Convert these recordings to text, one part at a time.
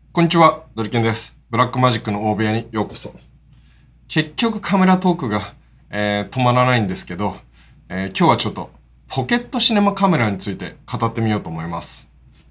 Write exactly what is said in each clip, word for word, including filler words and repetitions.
こんにちは、ドリケンです。ブラックマジックの大部屋にようこそ。結局カメラトークが、えー止まらないんですけど、えー今日はちょっとポケットシネマカメラについて語ってみようと思います。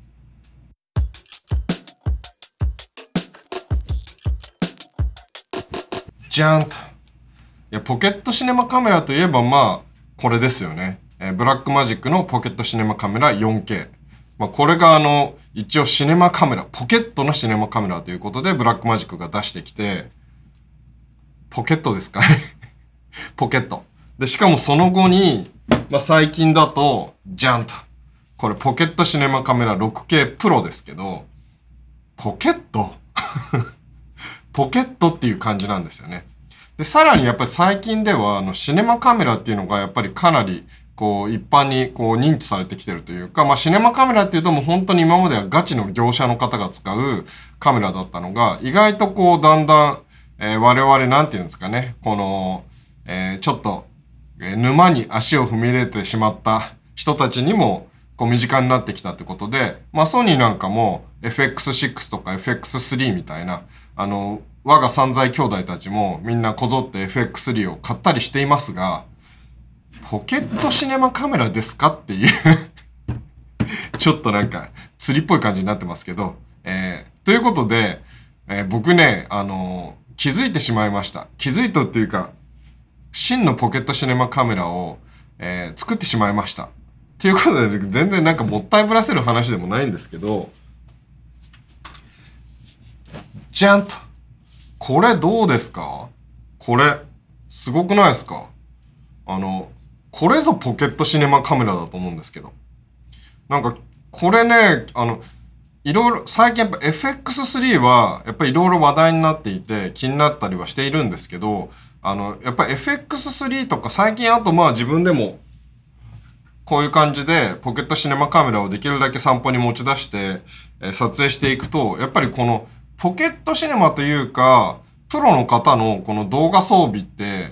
じゃーんと。いや、ポケットシネマカメラといえばまあ、これですよね。えーブラックマジックのポケットシネマカメラ よんケー。まあ、これがあの、一応シネマカメラ、ポケットのシネマカメラということで、ブラックマジックが出してきて、ポケットですかねポケット。で、しかもその後に、まあ、最近だと、じゃんと。これポケットシネマカメラ ろくケー プロですけど、ポケットポケットっていう感じなんですよね。で、さらにやっぱり最近では、あの、シネマカメラっていうのがやっぱりかなり、こう、一般にこう認知されてきてるというか、まあ、シネマカメラっていうともう本当に今まではガチの業者の方が使うカメラだったのが、意外とこう、だんだん、えー我々なんていうんですかね、この、えーちょっと、えー沼に足を踏み入れてしまった人たちにも、こう身近になってきたってことで、まあソニーなんかも エフエックスシックス とか エフエックススリー みたいな、あの、我が散財兄弟たちもみんなこぞって エフエックススリー を買ったりしていますが、ポケットシネマカメラですかっていうちょっとなんか釣りっぽい感じになってますけど、えー、ということで、えー僕ね、あのー気づいてしまいました。気づいたっていうか、真のポケットシネマカメラを、えー作ってしまいました。ということで、全然なんかもったいぶらせる話でもないんですけど、じゃんと。これどうですか？これ、すごくないですか？あの、これぞポケットシネマカメラだと思うんですけど。なんか、これね、あの、いろいろ、最近やっぱ エフエックススリー は、やっぱりいろいろ話題になっていて、気になったりはしているんですけど、あの、やっぱり エフエックススリー とか最近あとまあ自分でも、こういう感じでポケットシネマカメラをできるだけ散歩に持ち出して、えー撮影していくと、やっぱりこのポケットシネマというか、プロの方のこの動画装備って、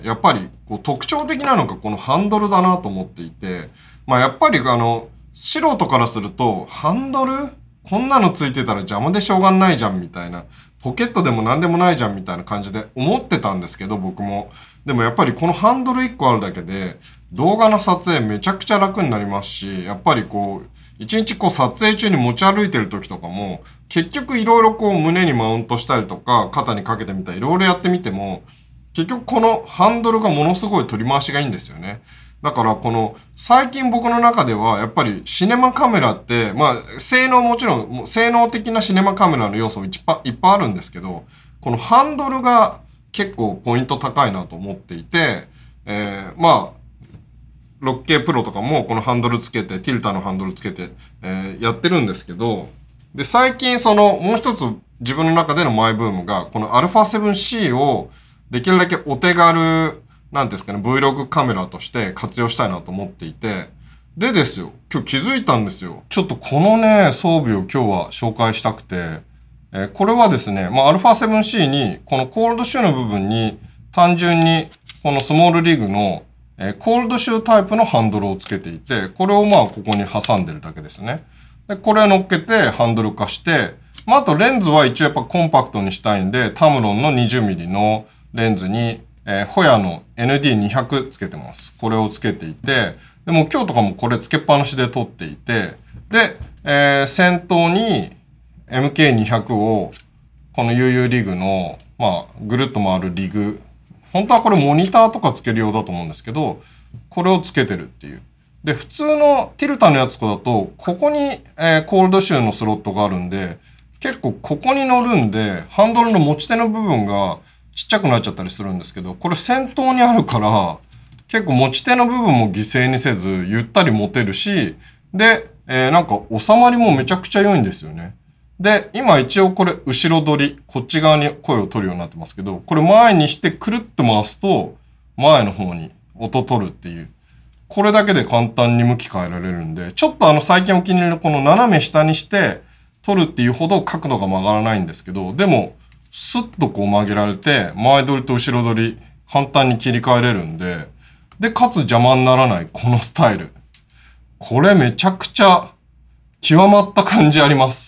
やっぱりこう特徴的なのがこのハンドルだなと思っていて、まあやっぱりあの、素人からすると、ハンドルこんなのついてたら邪魔でしょうがないじゃんみたいな、ポケットでも何でもないじゃんみたいな感じで思ってたんですけど、僕も。でもやっぱりこのハンドルいっこあるだけで、動画の撮影めちゃくちゃ楽になりますし、やっぱりこう、一日こう撮影中に持ち歩いてる時とかも、結局いろいろこう胸にマウントしたりとか、肩にかけてみたりいろいろやってみても、結局このハンドルがものすごい取り回しがいいんですよね。だからこの最近僕の中ではやっぱりシネマカメラってまあ性能もちろんもう性能的なシネマカメラの要素もいっぱいいっぱいあるんですけど、このハンドルが結構ポイント高いなと思っていて、えーまあ ろくケー プロとかもこのハンドルつけてティルタのハンドルつけて、えーやってるんですけど、で最近そのもう一つ自分の中でのマイブームがこの アルファセブンシー をできるだけお手軽なんですかね、Vlog カメラとして活用したいなと思っていて、でですよ、今日気づいたんですよ。ちょっとこのね、装備を今日は紹介したくて、えーこれはですね、まあ アルファセブンシー に、このコールドシューの部分に、単純にこのスモールリグの、えーコールドシュータイプのハンドルをつけていて、これをまあここに挟んでるだけですね。で、これを乗っけてハンドル化して、まああとレンズは一応やっぱコンパクトにしたいんで、タムロンの にじゅうミリ のレンズに、えーホヤの エヌディーにひゃく つけてます。これをつけていて、でも今日とかもこれつけっぱなしで撮っていて、で、えー先頭に エムケーにひゃく をこの ユーユー リグの、まあ、ぐるっと回るリグ。本当はこれモニターとかつけるようだと思うんですけど、これをつけてるっていう。で、普通のティルタのやつだと、ここに、えーコールドシューのスロットがあるんで、結構ここに乗るんで、ハンドルの持ち手の部分がちっちゃくなっちゃったりするんですけど、これ先頭にあるから、結構持ち手の部分も犠牲にせず、ゆったり持てるし、で、えーなんか収まりもめちゃくちゃ良いんですよね。で、今一応これ後ろ取り、こっち側に声を取るようになってますけど、これ前にしてくるっと回すと、前の方に音取るっていう。これだけで簡単に向き変えられるんで、ちょっとあの最近お気に入りのこの斜め下にして取るっていうほど角度が曲がらないんですけど、でも、スッとこう曲げられて、前取りと後ろ取り簡単に切り替えれるんで、で、かつ邪魔にならないこのスタイル。これめちゃくちゃ極まった感じあります。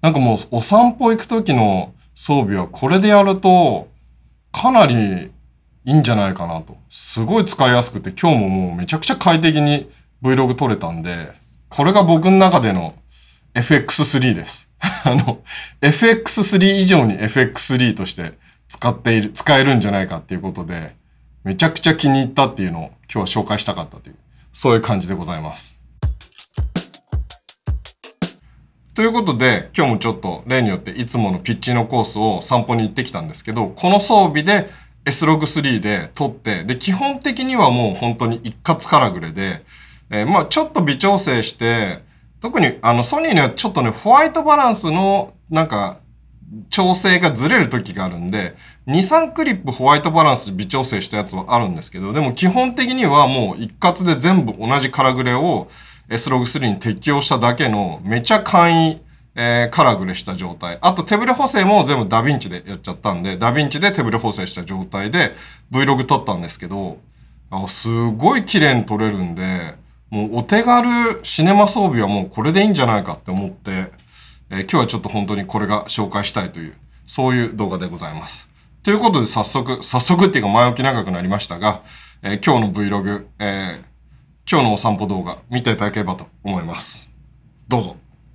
なんかもうお散歩行く時の装備はこれでやるとかなりいいんじゃないかなと。すごい使いやすくて今日ももうめちゃくちゃ快適に Vlog 撮れたんで、これが僕の中での エフエックススリー です。あの、エフエックススリー 以上に エフエックススリー として使っている、使えるんじゃないかっていうことで、めちゃくちゃ気に入ったっていうのを今日は紹介したかったという、そういう感じでございます。ということで、今日もちょっと例によっていつものピッチのコースを散歩に行ってきたんですけど、この装備で エスログスリー で撮って、で、基本的にはもう本当に一括カラグレで、えー、まあちょっと微調整して、特にあのソニーにはちょっとね、ホワイトバランスのなんか調整がずれる時があるんで、に、さんクリップホワイトバランス微調整したやつはあるんですけど、でも基本的にはもう一括で全部同じカラグレを エスログスリー に適用しただけのめちゃ簡易、えー、カラグレした状態。あと手ブレ補正も全部ダヴィンチでやっちゃったんで、ダヴィンチで手ブレ補正した状態で Vlog 撮ったんですけど、あすごい綺麗に撮れるんで、もうお手軽シネマ装備はもうこれでいいんじゃないかって思って、えー、今日はちょっと本当にこれが紹介したいという、そういう動画でございます。ということで早速、早速っていうか前置き長くなりましたが、えー、今日の Vlog、えー、今日のお散歩動画見ていただければと思います。どうぞ。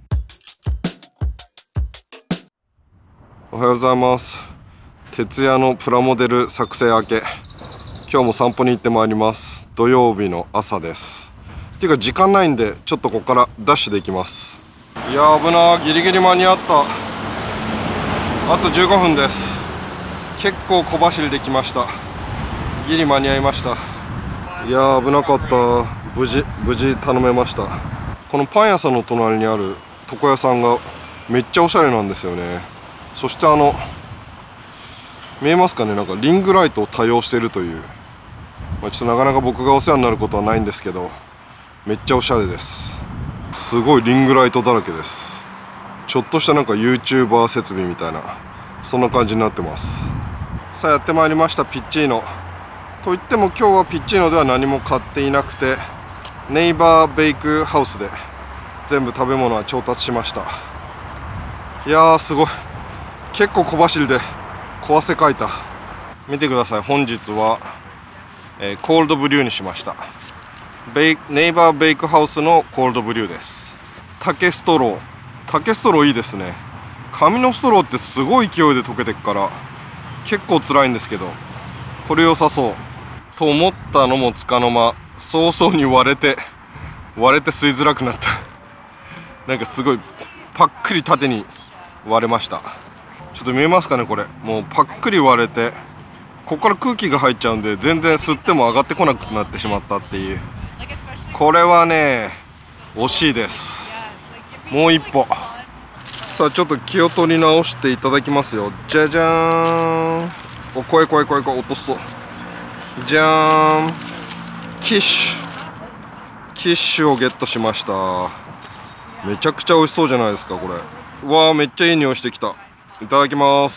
おはようございます。徹夜のプラモデル作成明け。今日も散歩に行ってまいります。土曜日の朝です。っていうか時間ないんでちょっとここからダッシュで行きます。いやー危なー、ギリギリ間に合った。あとじゅうごふんです。結構小走りできました。ギリ間に合いました。いやー危なかった。無事無事頼めました。このパン屋さんの隣にある床屋さんがめっちゃおしゃれなんですよね。そしてあの見えますかね、なんかリングライトを多用しているという、まあ、ちょっとなかなか僕がお世話になることはないんですけど、めっちゃおしゃれです。すごいリングライトだらけです。ちょっとしたなんか YouTuber 設備みたいな、そんな感じになってます。さあやってまいりました、ピッチーノといっても今日はピッチーノでは何も買っていなくて、ネイバーベイクハウスで全部食べ物は調達しました。いやーすごい、結構小走りで小汗かいた。見てください、本日は、えー、コールドブリューにしました。ベイネイバーベイクハウスのコールドブリューです。竹ストロー、竹ストローいいですね。紙のストローってすごい勢いで溶けてくから結構辛いんですけど、これ良さそうと思ったのもつかの間、早々に割れて割れて吸いづらくなった。なんかすごいパックリ縦に割れました。ちょっと見えますかね、これもうパックリ割れて、ここから空気が入っちゃうんで全然吸っても上がってこなくなってしまったっていう。これはね惜しいです。もう一歩。さあちょっと気を取り直していただきますよ。じゃじゃーん。お怖い怖い怖い怖い、落としそう。じゃーん、キッシュキッシュをゲットしました。めちゃくちゃ美味しそうじゃないですかこれ。うわーめっちゃいい匂いしてきた。いただきます。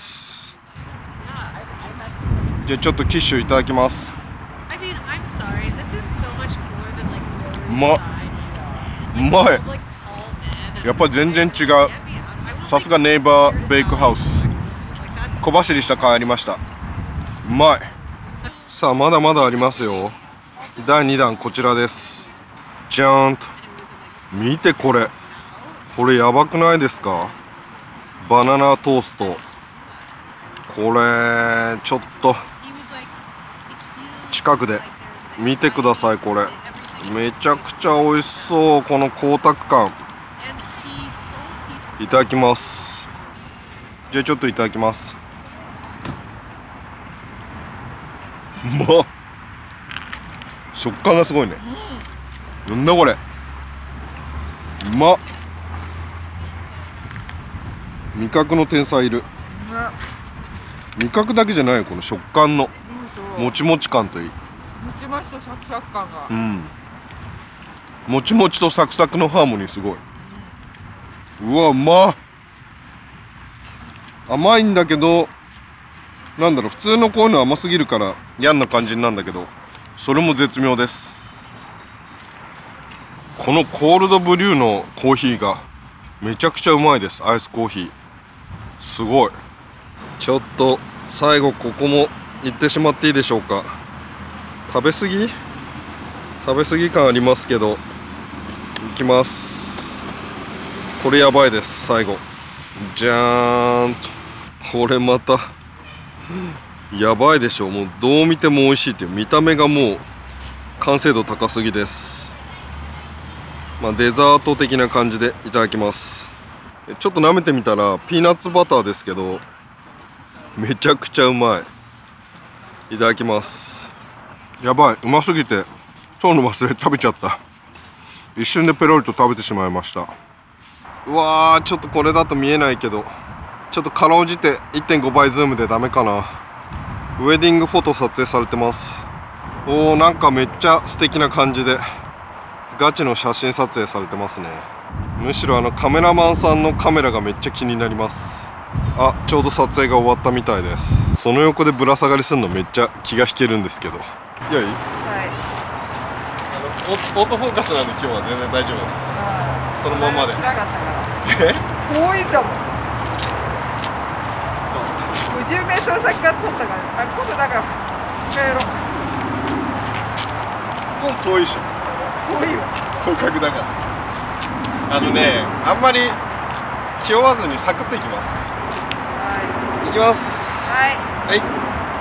じゃあちょっとキッシュいただきます。うまっ、うまい。やっぱり全然違う。さすがネイバーベイクハウス。小走りした甲斐ありました。うまい。さあまだまだありますよ。だいにだんこちらです。じゃーんと見て、これこれやばくないですか。バナナトースト。これちょっと近くで見てください。これめちゃくちゃ美味しそう。この光沢感。いただきます。じゃあちょっといただきます。うまっ。食感がすごいね。なんだこれ、うまっ。味覚の天才いる。味覚だけじゃない、この食感のもちもち感といい、もちもちとサクサク感が、 うん、もちもちとサクサクのハーモニーすごい。うわうまっ。甘いんだけど、なんだろう、普通のこういうの甘すぎるから嫌な感じなんだけど、それも絶妙です。このコールドブリューのコーヒーがめちゃくちゃうまいです。アイスコーヒーすごい。ちょっと最後ここも行ってしまっていいでしょうか。食べ過ぎ食べ過ぎ感ありますけど、いきます。これやばいです。最後じゃーんと、これまたやばいでしょ。もうどう見ても美味しいっていう、見た目がもう完成度高すぎです。まあ、デザート的な感じでいただきます。ちょっと舐めてみたらピーナッツバターですけど、めちゃくちゃうまい。いただきます。やばい、うますぎて取るの忘れ食べちゃった。一瞬でペロリと食べてしまいました。うわー、ちょっとこれだと見えないけど、ちょっとかろうじて いってんご 倍ズームでダメかな。ウェディングフォト撮影されてます。おー、なんかめっちゃ素敵な感じでガチの写真撮影されてますね。むしろあのカメラマンさんのカメラがめっちゃ気になります。あ、ちょうど撮影が終わったみたいです。その横でぶら下がりするのめっちゃ気が引けるんですけど。いやいい、はい、あのオートフォーカスなんで今日は全然大丈夫です。そのままで。え、 遠いんだもん。ごじゅうメートル先から撮ったから、あ、今度なんか近寄ろう。 今度遠いしょ。 遠いわ。 広角だから。あのね、あんまり気負わずにサクッといきます。はい。いきます。 はい。 はい。いち、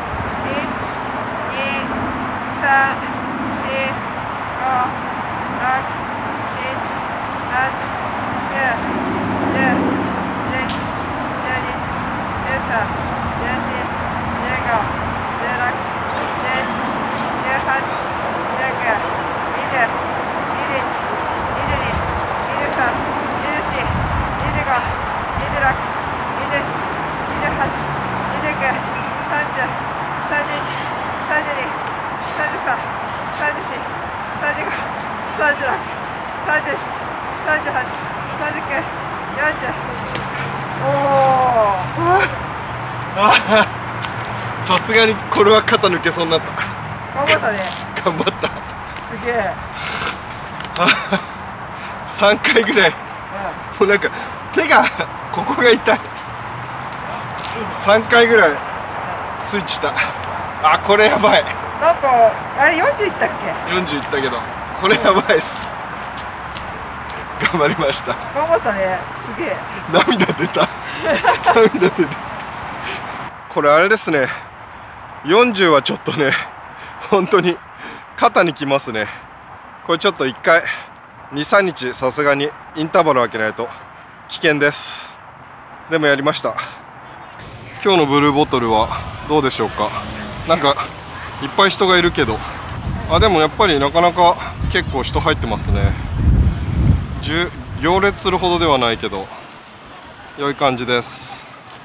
に、さん、よん、ご、ろく、しち、はち、きゅう、じゅう、じゅういち、じゅうに、じゅうさん、じゅうよん、じゅうご、じゅうろく、じゅうなな、じゅうはち、じゅうきゅう、にじゅう、にじゅういち、にじゅうに、にじゅうさん、にじゅうよん、にじゅうご、にじゅうろく、にじゅうなな、にじゅうはち、にじゅうきゅう、さんじゅう、さんじゅういち、さんじゅうに、さんじゅうさん、さんじゅうよん、さんじゅうご、さんじゅうろく、さんじゅうなな、さんじゅうはち、さんじゅうきゅう、よんじゅう。おー。 さすがにこれは肩抜けそうになった。 頑張ったね。 頑張った。 すげえ。 さんかいぐらい、うん、もうなんか手がここが痛い。さんかいぐらいスイッチした。あ、これやばい。 なんかあれよんじゅういったっけ。 よんじゅういったけどこれやばいっす。頑張りました。 頑張ったね。すげえ。 涙出た。涙出た。これあれですね、よんじゅうはちょっとね、本当に肩にきますね。これちょっといっかいに、さんにちさすがにインターバル開けないと危険です。でもやりました。今日のブルーボトルはどうでしょうか。なんかいっぱい人がいるけど、あ、でもやっぱりなかなか結構人入ってますね。行列するほどではないけど良い感じです。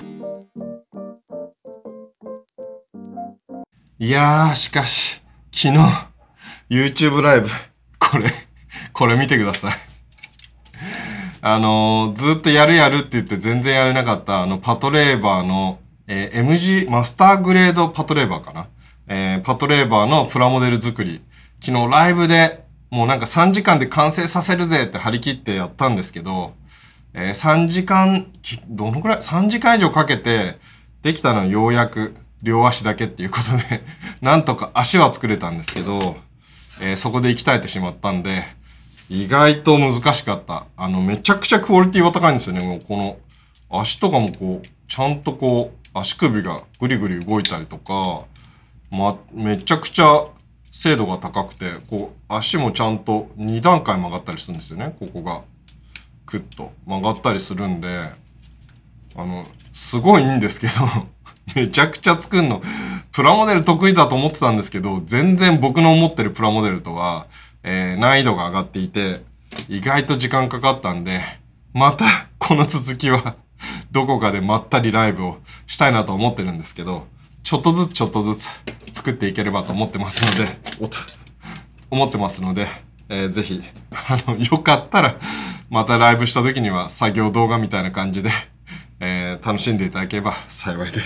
いやー、しかし昨日 YouTube ライブ、これこれ見てください。あのー、ずっとやるやるって言って全然やれなかったあのパトレーバーの、えー、エムジー マスターグレードパトレーバーかな、えー、パトレーバーのプラモデル作り、昨日ライブでもうなんかさんじかんで完成させるぜって張り切ってやったんですけど、えー、さんじかん、どのくらい ?さん 時間以上かけてできたのはようやく両足だけっていうことでなんとか足は作れたんですけど、えー、そこで息絶えてしまったんで、意外と難しかった。あのめちゃくちゃクオリティは高いんですよね。もうこの足とかもこうちゃんとこう足首がグリグリ動いたりとか、ま、めちゃくちゃ精度が高くて、こう足もちゃんとにだんかい曲がったりするんですよね。ここがクッと曲がったりするんで、あのすごいいいんですけどめちゃくちゃ作るの、プラモデル得意だと思ってたんですけど、全然僕の思ってるプラモデルとは、えー、難易度が上がっていて意外と時間かかったんで、またこの続きはどこかでまったりライブをしたいなと思ってるんですけど、ちょっとずつちょっとずつ作っていければと思ってますので、おと思ってますので、えー、ぜひあのよかったらまたライブした時には作業動画みたいな感じで、えー、楽しんでいただければ幸いです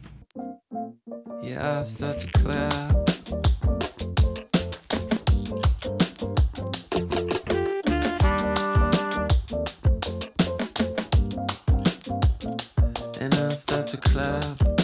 。Yeah, and I'll start to clap.